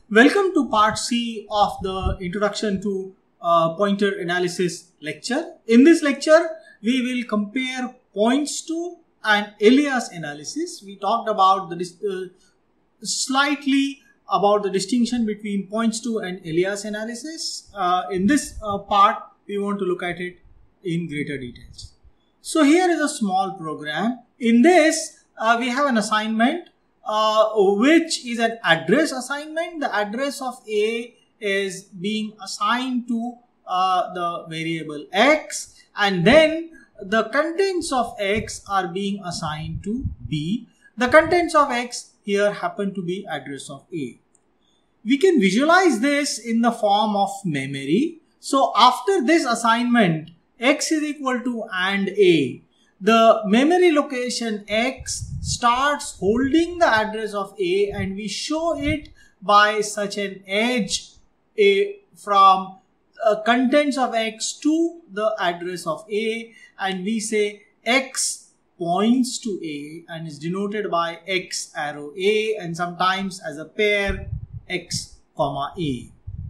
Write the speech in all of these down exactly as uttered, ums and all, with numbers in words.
Welcome to part C of the Introduction to uh, Pointer Analysis lecture. In this lecture, we will compare points to and alias analysis. We talked about the uh, slightly about the distinction between points to and alias analysis. Uh, in this uh, part, we want to look at it in greater details. So here is a small program. In this, uh, we have an assignment uh, which is an address assignment. The address of A is being assigned to uh, the variable X, and then the contents of X are being assigned to B. The contents of X here happen to be address of A. We can visualize this in the form of memory. So after this assignment, X is equal to and A, the memory location X starts holding the address of A, and we show it by such an edge A from uh, contents of X to the address of A, and we say X points to A and is denoted by X arrow A, and sometimes as a pair X comma A.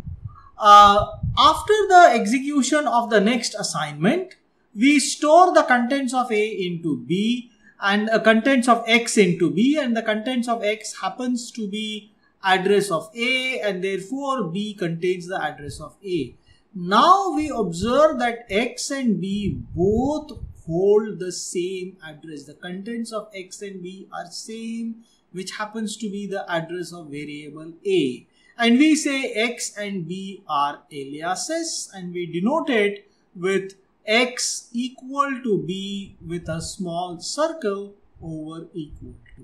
Uh, after the execution of the next assignment, we store the contents of A into B and the contents of X into B, and the contents of X happens to be address of A, and therefore B contains the address of A. Now we observe that X and B both hold the same address. The contents of X and B are same, which happens to be the address of variable A. And we say X and B are aliases, and we denote it with X equal to B with a small circle over equal to.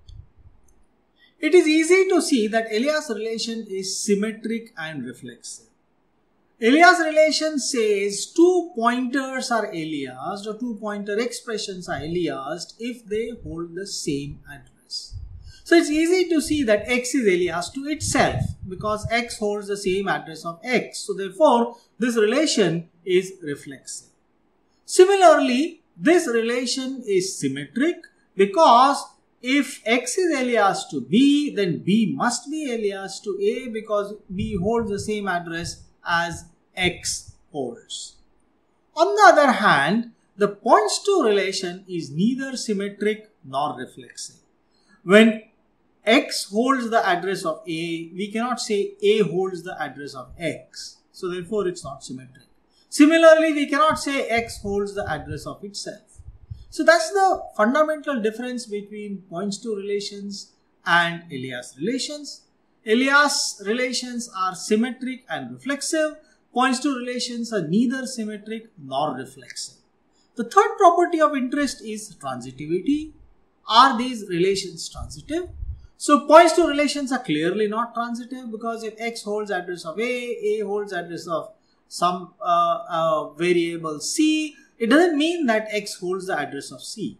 It is easy to see that alias relation is symmetric and reflexive. Alias relation says two pointers are aliased, or two pointer expressions are aliased if they hold the same address. So it's easy to see that X is alias to itself because X holds the same address of X. So therefore, this relation is reflexive. Similarly, this relation is symmetric because if X is alias to B, then B must be alias to A because B holds the same address as X holds. On the other hand, the points to relation is neither symmetric nor reflexive. When X holds the address of A, we cannot say A holds the address of X. So therefore, it's not symmetric. Similarly, we cannot say X holds the address of itself. So that's the fundamental difference between points to relations and alias relations. Alias relations are symmetric and reflexive. Points to relations are neither symmetric nor reflexive. The third property of interest is transitivity. Are these relations transitive? So points to relations are clearly not transitive because if X holds address of A, A holds address of some uh, uh, variable C, it doesn't mean that X holds the address of C.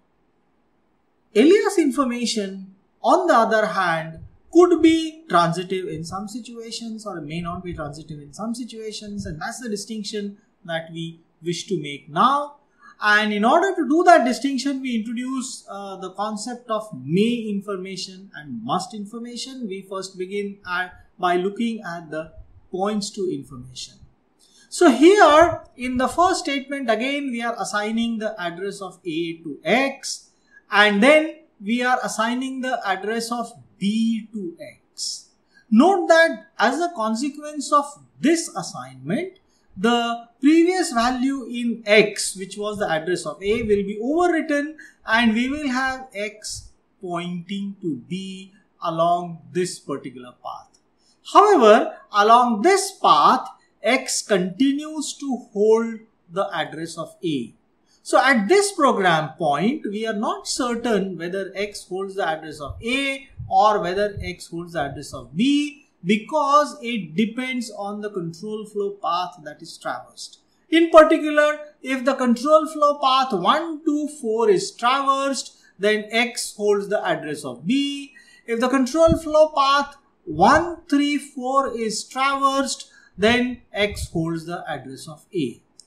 Alias information, on the other hand, could be transitive in some situations or may not be transitive in some situations, and that's the distinction that we wish to make now. And in order to do that distinction, we introduce uh, the concept of may information and must information. We first begin at, by looking at the points to information. So here in the first statement, again we are assigning the address of A to X, and then we are assigning the address of B to X. Note that as a consequence of this assignment, the previous value in X, which was the address of A, will be overwritten, and we will have X pointing to B along this particular path. However, along this path, X continues to hold the address of A. So at this program point, we are not certain whether X holds the address of A or whether X holds the address of B, because it depends on the control flow path that is traversed. In particular, if the control flow path one, two, four is traversed, then X holds the address of B. If the control flow path one, three, four is traversed, then X holds the address of A.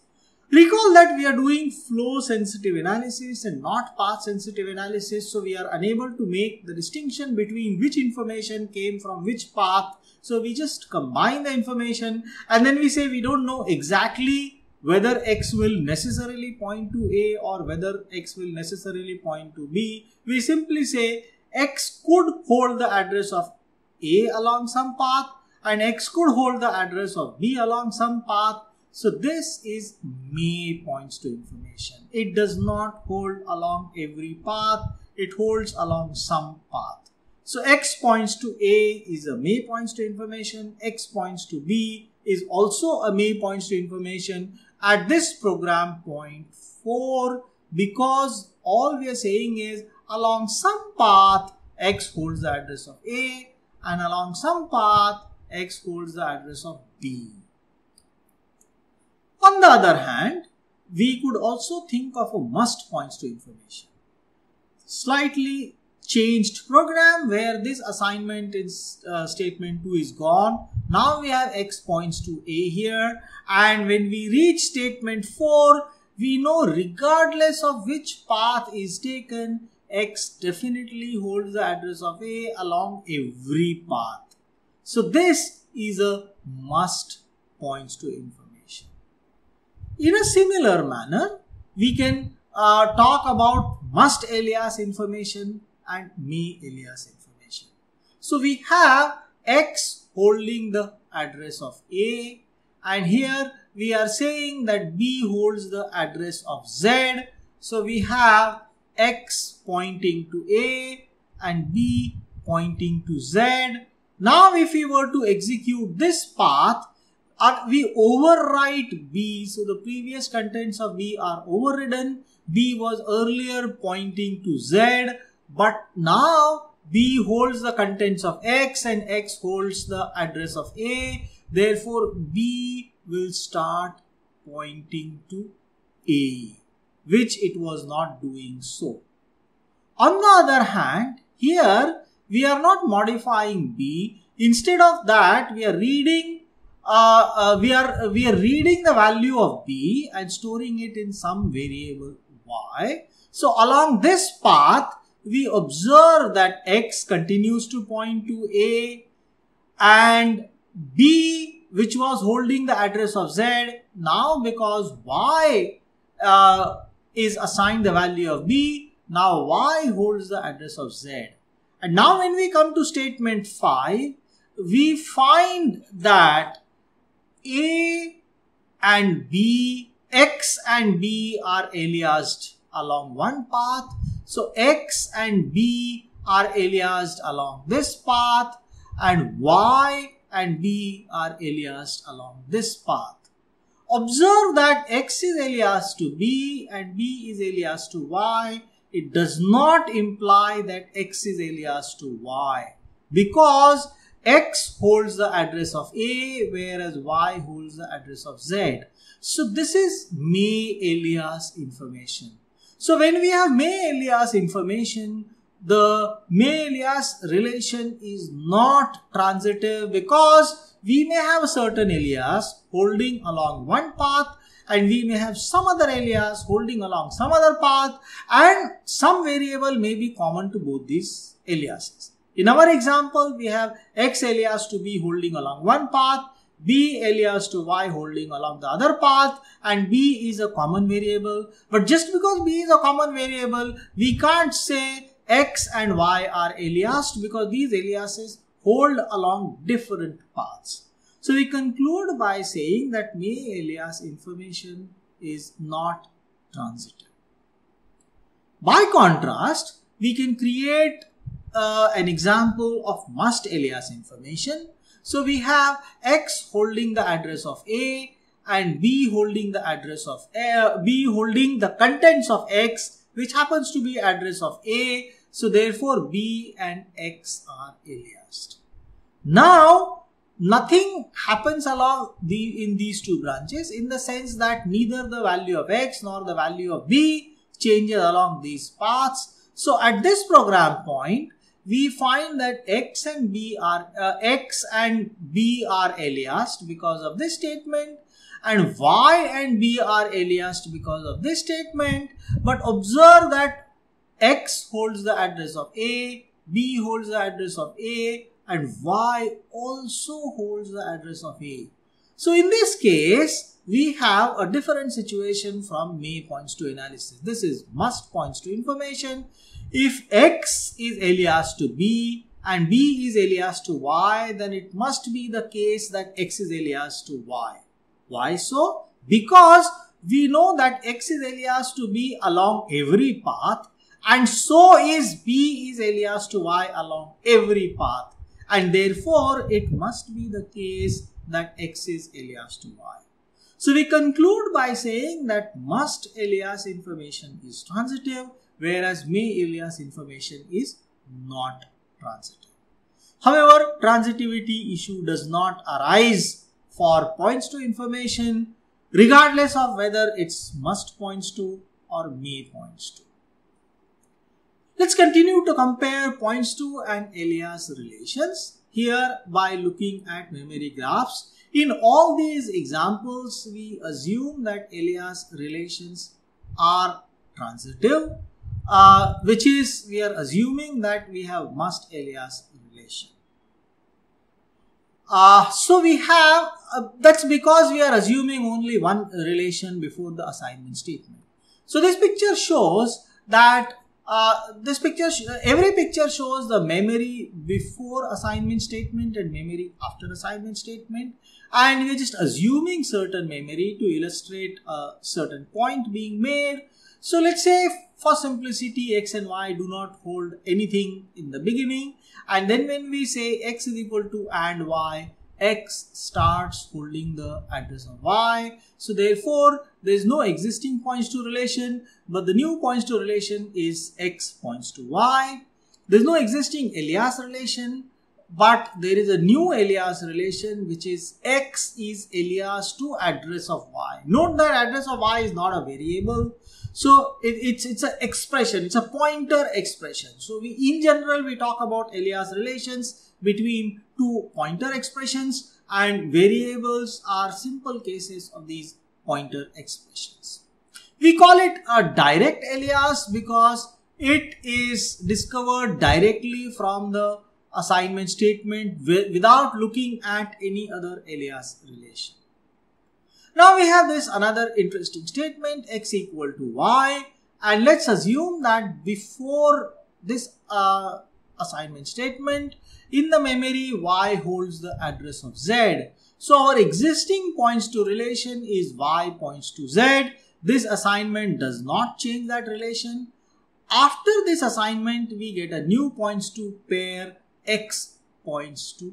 Recall that we are doing flow sensitive analysis and not path sensitive analysis. So we are unable to make the distinction between which information came from which path. So we just combine the information and then we say we don't know exactly whether X will necessarily point to A or whether X will necessarily point to B. We simply say X could hold the address of A along some path and X could hold the address of B along some path. So this is may points to information. It does not hold along every path. It holds along some path. So X points to A is a may points to information. X points to B is also a may points to information at this program point four, because all we are saying is along some path X holds the address of A and along some path X holds the address of B. On the other hand, we could also think of a must points to information. Slightly changed program where this assignment is uh, statement two is gone. Now we have X points to A here, and when we reach statement four, we know regardless of which path is taken, X definitely holds the address of A along every path. So this is a must points to information. In a similar manner, we can uh, talk about must alias information and may alias information. So we have X holding the address of A, and here we are saying that B holds the address of Z. So we have X pointing to A and B pointing to Z. Now if we were to execute this path, uh, we overwrite B. So the previous contents of B are overridden. B was earlier pointing to Z, but now B holds the contents of X and X holds the address of A. Therefore, B will start pointing to A, which it was not doing so. On the other hand, here we are not modifying B. Instead of that, we are reading uh, uh, we are we are reading the value of B and storing it in some variable Y. So along this path, we observe that X continues to point to A and B, which was holding the address of Z, now because Y uh, is assigned the value of B, now Y holds the address of Z. And now when we come to statement five, we find that A and B, X and B are aliased along one path. So X and B are aliased along this path and Y and B are aliased along this path. Observe that X is aliased to B and B is aliased to Y. It does not imply that X is aliased to Y because X holds the address of A whereas Y holds the address of Z. So this is may alias information. So when we have may alias information, the may alias relation is not transitive because we may have a certain alias holding along one path and we may have some other alias holding along some other path, and some variable may be common to both these aliases. In our example, we have X alias to B holding along one path, B alias to Y holding along the other path, and B is a common variable. But just because B is a common variable, we can't say X and Y are aliased because these aliases hold along different paths. So we conclude by saying that may alias information is not transitive. By contrast, we can create uh, an example of must alias information. So we have X holding the address of A and B holding the address of A, B holding the contents of X, which happens to be address of A. So therefore B and X are aliased. Now nothing happens along the in these two branches in the sense that neither the value of X nor the value of B changes along these paths. So at this program point, we find that X and B are uh, X and B are aliased because of this statement, and Y and B are aliased because of this statement. But observe that X holds the address of A, B holds the address of A, and Y also holds the address of A. So in this case, we have a different situation from may points to analysis. This is must points to information. If X is aliased to B and B is aliased to Y, then it must be the case that X is aliased to Y. Why so? Because we know that X is aliased to B along every path, and so is B is aliased to Y along every path, and therefore it must be the case that X is aliased to Y. So we conclude by saying that must alias information is transitive, whereas may alias information is not transitive. However, transitivity issue does not arise for points to information, regardless of whether it's must points to or may points to. Let's continue to compare points to and alias relations here by looking at memory graphs. In all these examples, we assume that alias relations are transitive, uh, which is we are assuming that we have must alias relation. Uh, so we have, uh, that's because we are assuming only one relation before the assignment statement. So this picture shows that uh, this picture, every picture shows the memory before assignment statement and memory after assignment statement. And we are just assuming certain memory to illustrate a certain point being made. So let's say for simplicity, X and Y do not hold anything in the beginning. And then when we say X is equal to and Y, X starts holding the address of Y. So therefore, there is no existing points to relation, but the new points to relation is X points to Y. There is no existing alias relation, but there is a new alias relation, which is X is alias to address of Y. Note that address of Y is not a variable. So it, it's it's an expression, it's a pointer expression. So we in general we talk about alias relations between two pointer expressions, and variables are simple cases of these pointer expressions. We call it a direct alias because it is discovered directly from the assignment statement without looking at any other alias relation. Now we have this another interesting statement, X equal to Y, and let's assume that before this uh, assignment statement, in the memory Y holds the address of Z. So our existing points to relation is Y points to Z. This assignment does not change that relation. After this assignment, we get a new points to pair X points to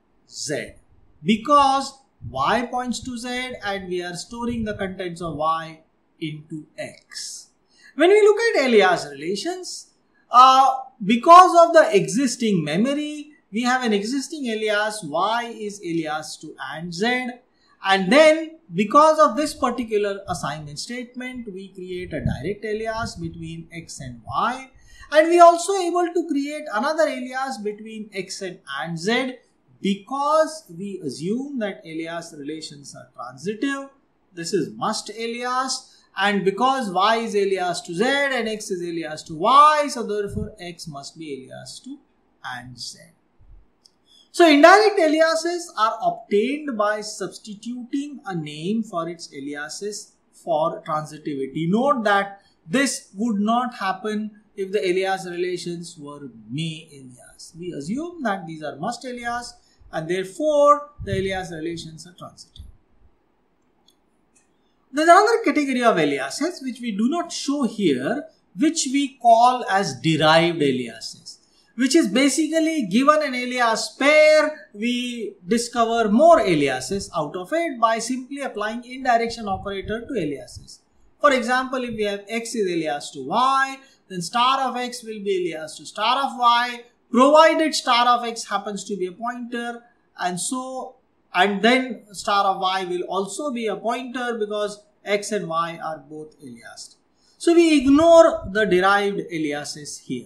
Z, because Y points to Z and we are storing the contents of Y into X. When we look at alias relations, uh, because of the existing memory, we have an existing alias, Y is alias to and Z, and then because of this particular assignment statement, we create a direct alias between X and Y, and we also able to create another alias between X and, and Z, because we assume that alias relations are transitive. This is must alias, and because Y is alias to Z and X is alias to Y, so therefore X must be alias to and Z. So indirect aliases are obtained by substituting a name for its aliases for transitivity. Note that this would not happen if the alias relations were may alias. We assume that these are must alias, and therefore the alias relations are transitive. There is another category of aliases which we do not show here, which we call as derived aliases, which is basically given an alias pair, we discover more aliases out of it by simply applying indirection operator to aliases. For example, if we have X is alias to Y, then star of X will be alias to star of Y, provided star of X happens to be a pointer, and so and then star of Y will also be a pointer because X and Y are both aliased. So we ignore the derived aliases here.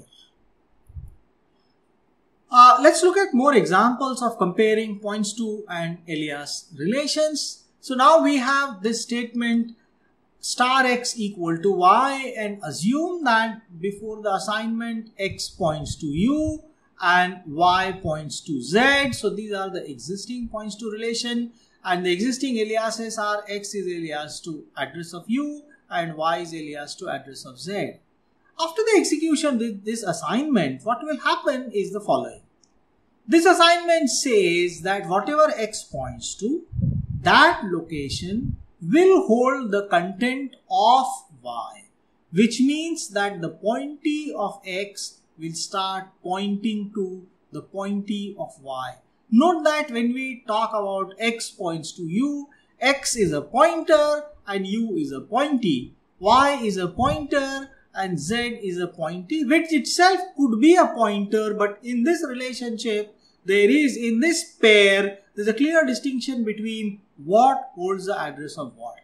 Uh, let's look at more examples of comparing points to and alias relations. So now we have this statement star x equal to y, and assume that before the assignment x points to u and y points to z. So these are the existing points to relation, and the existing aliases are x is alias to address of u and y is alias to address of z. After the execution of this assignment, what will happen is the following. This assignment says that whatever x points to, that location will hold the content of y, which means that the pointee of x will start pointing to the pointee of y. Note that when we talk about x points to u, x is a pointer and u is a pointee, y is a pointer and z is a pointee, which itself could be a pointer, but in this relationship, there is, in this pair, there is a clear distinction between what holds the address of what.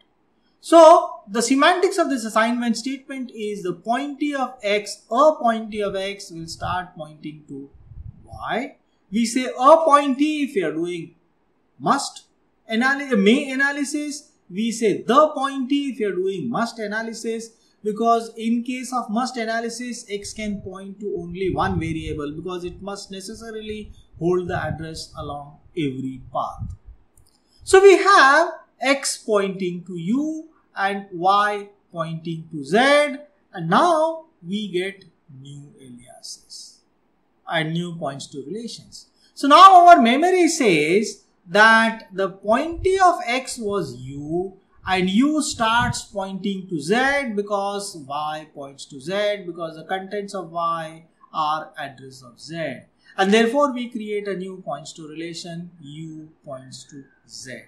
So, the semantics of this assignment statement is the pointee of x, a pointee of x will start pointing to y. We say a pointee if we are doing must analysis, may analysis. We say the pointee if you are doing must analysis, because in case of must analysis, x can point to only one variable because it must necessarily hold the address along every path. So we have x pointing to u and y pointing to z, and now we get new aliases and new points to relations. So now our memory says that the pointee of x was u and u starts pointing to z because y points to z, because the contents of y are address of z, and therefore we create a new points to relation, u points to z.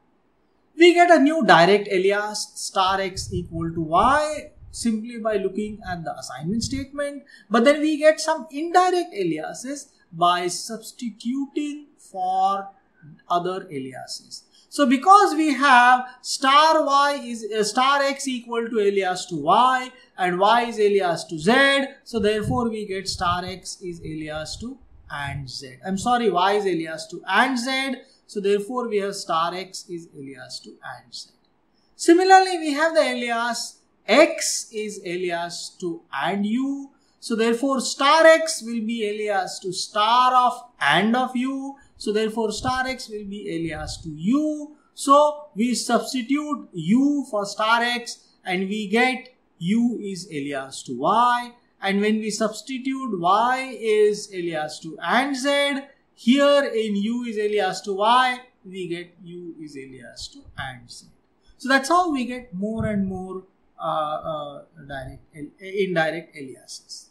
We get a new direct alias star x equal to y simply by looking at the assignment statement, but then we get some indirect aliases by substituting for other aliases. So because we have star y is uh, star x equal to alias to y and y is alias to z, so therefore we get star x is alias to and z. I'm sorry, y is alias to and z, so therefore we have star x is alias to and z. Similarly, we have the alias x is alias to and u, so therefore star x will be alias to star of and of u. So therefore star x will be alias to u. So we substitute u for star x and we get u is alias to y. And when we substitute y is alias to and z, here in u is alias to y, we get u is alias to and z. So that's how we get more and more uh, uh, direct, indirect aliases.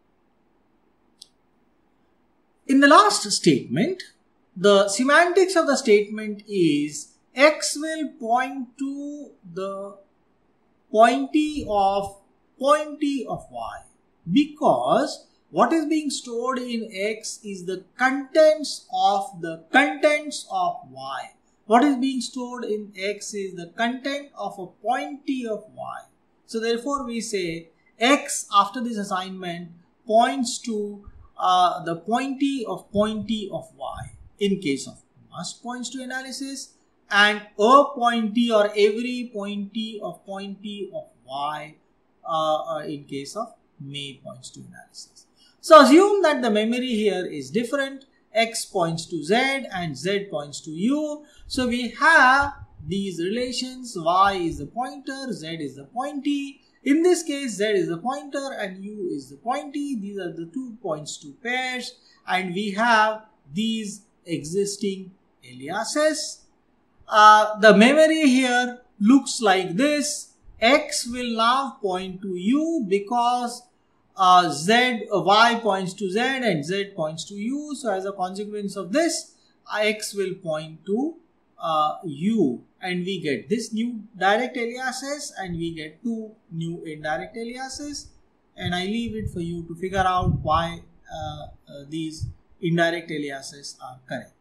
In the last statement, the semantics of the statement is x will point to the pointee of pointee of y, because what is being stored in x is the contents of the contents of y. What is being stored in x is the content of a pointee of y. So therefore we say x after this assignment points to uh, the pointee of pointee of y in case of must points to analysis, and a pointee or every pointee of pointee of y uh, uh, in case of may points to analysis. So assume that the memory here is different. X points to z and z points to u. So we have these relations. Y is the pointer, z is the pointee. In this case, z is the pointer and u is the pointee. These are the two points to pairs, and we have these existing aliases. Uh, the memory here looks like this. X will now point to u because uh, z, uh, y points to z and z points to u. So as a consequence of this, x will point to uh, u, and we get this new direct aliases and we get two new indirect aliases. And I leave it for you to figure out why uh, uh, these indirect aliases are correct.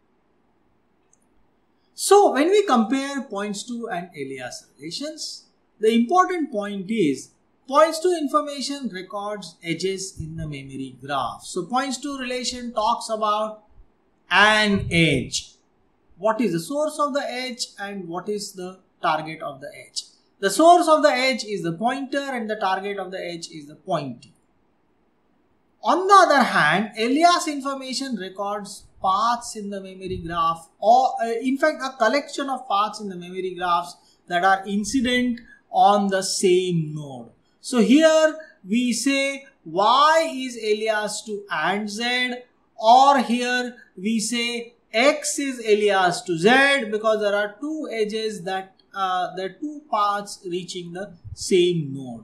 So when we compare points to and alias relations, the important point is points to information records edges in the memory graph. So points to relation talks about an edge. what is the source of the edge and what is the target of the edge. The source of the edge is the pointer and the target of the edge is the pointing. On the other hand, alias information records paths in the memory graph, or uh, in fact a collection of paths in the memory graphs that are incident on the same node. So here we say Y is alias to AND Z, or here we say X is alias to Z, because there are two edges that uh, there are two paths reaching the same node.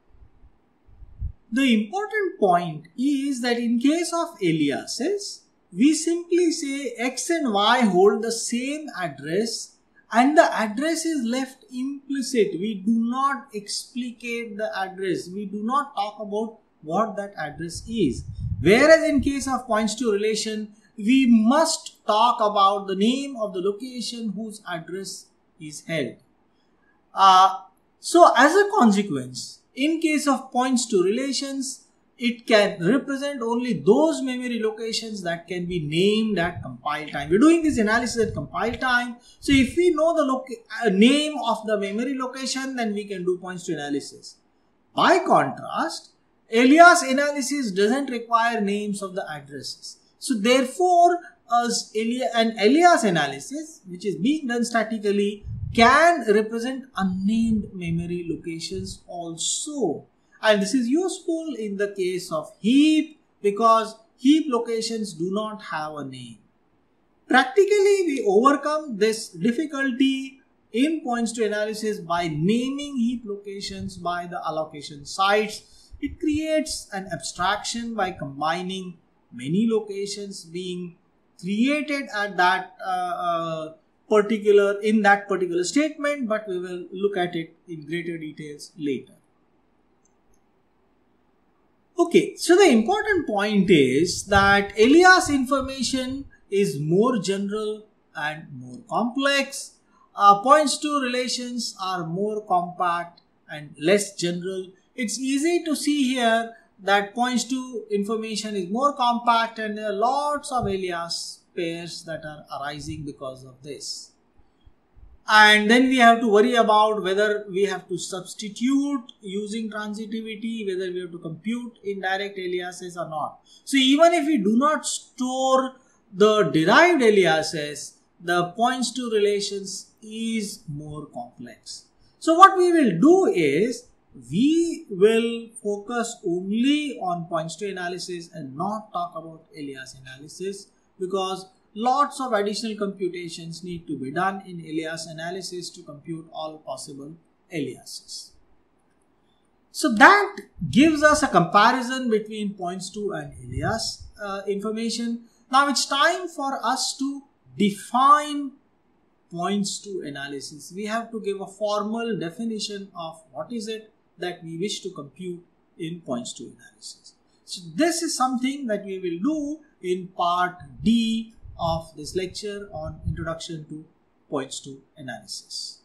The important point is that in case of aliases, we simply say X and Y hold the same address and the address is left implicit. We do not explicate the address. We do not talk about what that address is. Whereas in case of points to relation, we must talk about the name of the location whose address is held. Uh, so as a consequence, in case of points to relations, it can represent only those memory locations that can be named at compile time. We're doing this analysis at compile time. So if we know the loca uh, name of the memory location, then we can do points to analysis. By contrast, alias analysis doesn't require names of the addresses. So therefore, as alia an alias analysis, which is being done statically, can represent unnamed memory locations also. And this is useful in the case of heap, because heap locations do not have a name. Practically, we overcome this difficulty in points to analysis by naming heap locations by the allocation sites. It creates an abstraction by combining many locations being created at that uh, uh, particular in that particular statement, but we will look at it in greater details later. Okay, so the important point is that alias information is more general and more complex. Uh, points to relations are more compact and less general. It's easy to see here that points to information is more compact, and there are lots of alias pairs that are arising because of this. And then we have to worry about whether we have to substitute using transitivity, whether we have to compute indirect aliases or not. So even if we do not store the derived aliases, the points to relations is more complex. So what we will do is, we will focus only on points to analysis and not talk about alias analysis, because lots of additional computations need to be done in alias analysis to compute all possible aliases. So that gives us a comparison between points to and alias uh, information. Now it's time for us to define points to analysis. We have to give a formal definition of what is it that we wish to compute in points to analysis. So this is something that we will do in part D of this lecture on Introduction to Points to Analysis.